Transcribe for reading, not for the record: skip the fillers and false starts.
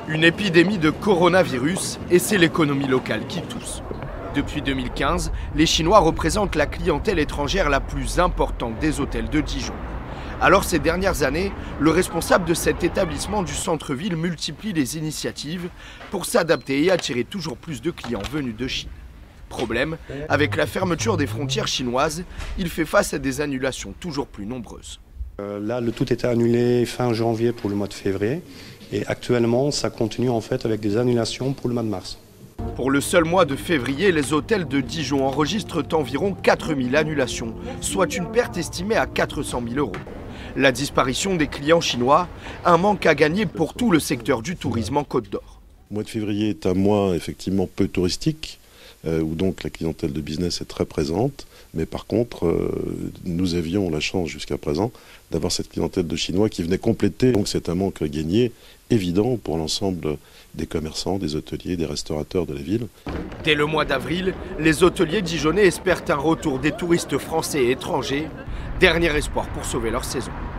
Une épidémie de coronavirus et c'est l'économie locale qui tousse. Depuis 2015, les Chinois représentent la clientèle étrangère la plus importante des hôtels de Dijon. Alors ces dernières années, le responsable de cet établissement du centre-ville multiplie les initiatives pour s'adapter et attirer toujours plus de clients venus de Chine. Problème, avec la fermeture des frontières chinoises, il fait face à des annulations toujours plus nombreuses. Là, le tout était annulé fin janvier pour le mois de février. Et actuellement, ça continue en fait avec des annulations pour le mois de mars. Pour le seul mois de février, les hôtels de Dijon enregistrent environ 4000 annulations, soit une perte estimée à 400 000 €. La disparition des clients chinois, un manque à gagner pour tout le secteur du tourisme en Côte d'Or. Le mois de février est un mois effectivement peu touristique, où donc la clientèle de business est très présente. Mais par contre, nous avions la chance jusqu'à présent d'avoir cette clientèle de Chinois qui venait compléter. Donc c'est un manque à gagner évident pour l'ensemble des commerçants, des hôteliers, des restaurateurs de la ville. Dès le mois d'avril, les hôteliers dijonnais espèrent un retour des touristes français et étrangers. Dernier espoir pour sauver leur saison.